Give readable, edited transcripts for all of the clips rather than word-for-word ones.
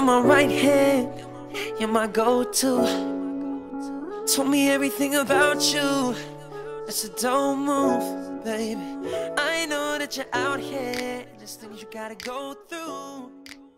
my right hand, you're my go-to. Told me everything about you, so don't move, baby. I know that you're out here, and there's things you gotta go through.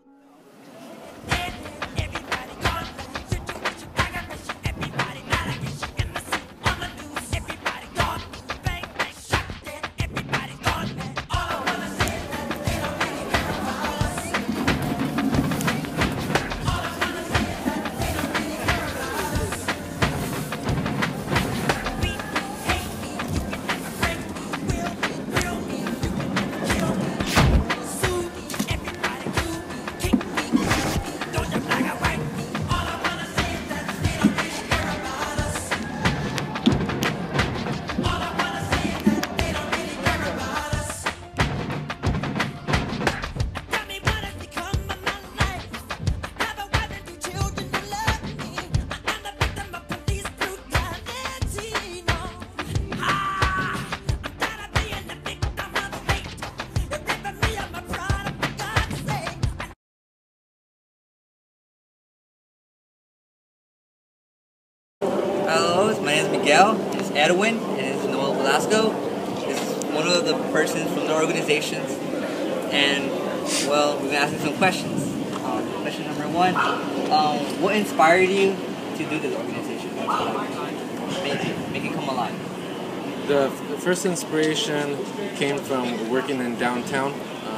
Hello, my name is Miguel, this is Edwin, and this is Noel Velasco. This is one of the persons from the organizations, and well, we're going to ask you some questions. Question number one, what inspired you to do this organization? Make it come alive. The first inspiration came from working in downtown.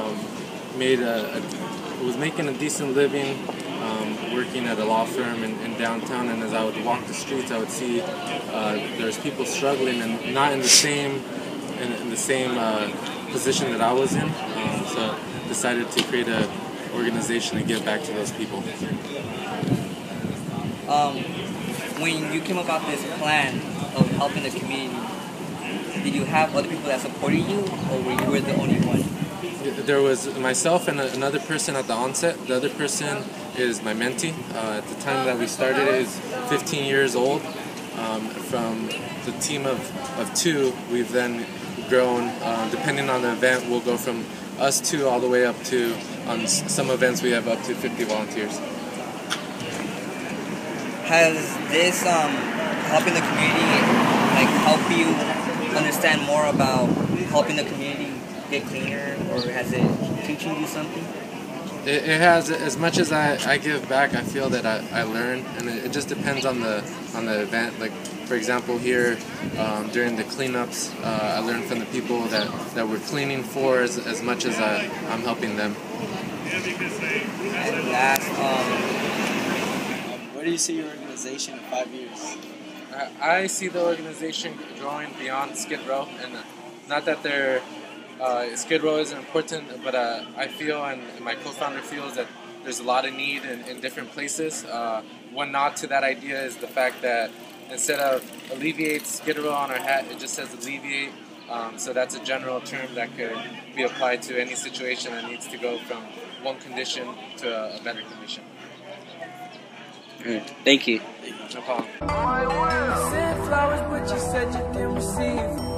Was making a decent living, working at a law firm in downtown, and as I would walk the streets, I would see there's people struggling and not in the same position that I was in. So I decided to create an organization and give back to those people. When you came about this plan of helping the community, did you have other people that supported you, or were you the only one? There was myself and another person at the onset. The other person is my mentee. At the time that we started, is 15 years old. From the team of two, we've then grown. Depending on the event, we'll go from us two all the way up to, on some events, we have up to 50 volunteers. Has this helping the community help you understand more about helping the community get cleaner, or has it teaching you something? It has. As much as I give back, I feel that I learn, and it just depends on the event. Like, for example, here during the cleanups, I learned from the people that we're cleaning for as much as I'm helping them. And last, where do you see your organization in 5 years? I see the organization growing beyond Skid Row, and not that they're Skid Row isn't important, but I feel, and my co-founder feels, that there's a lot of need in different places. One nod to that idea is the fact that instead of alleviate Skid Row on our hat, it just says alleviate. So that's a general term that could be applied to any situation that needs to go from one condition to a better condition. Thank you. No problem. You sent flowers, but you said you didn't receive.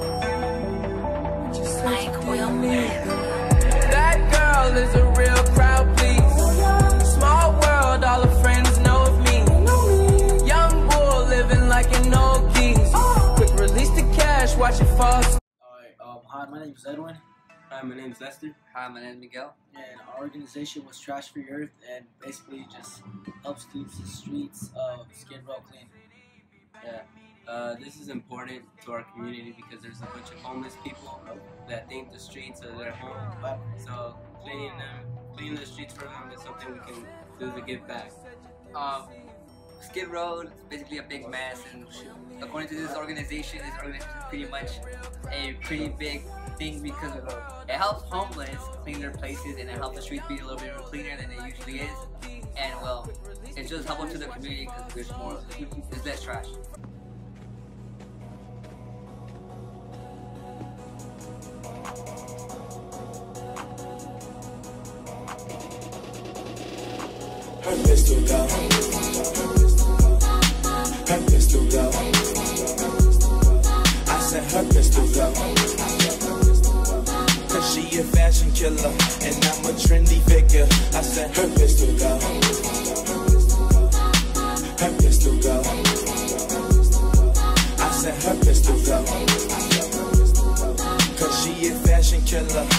That girl is a real crowd, please. Small world, all her friends know of me. Young bull living like an old geese. Quick release the cash, watch it fall. Alright, hi, my name is Edwin. Hi, my name is Lester. Hi, my name is Miguel. And our organization was Trash Free Earth, and basically just helps keep the streets of Skid Row clean. Yeah. This is important to our community because there's a bunch of homeless people that think the streets are their home. So cleaning the streets for them is something we can do to give back. Skid Row is basically a big mess, and according to this organization is pretty much a pretty big thing because it helps homeless clean their places, and it helps the streets be a little bit more cleaner than it usually is. And well, it's just helpful to the community because there's less trash. Her pistol go. Her pistol go. I said her pistol go. Cause she a fashion killer and I'm a trendy figure. I said her pistol go. and her pistol go. Cause she a fashion killer.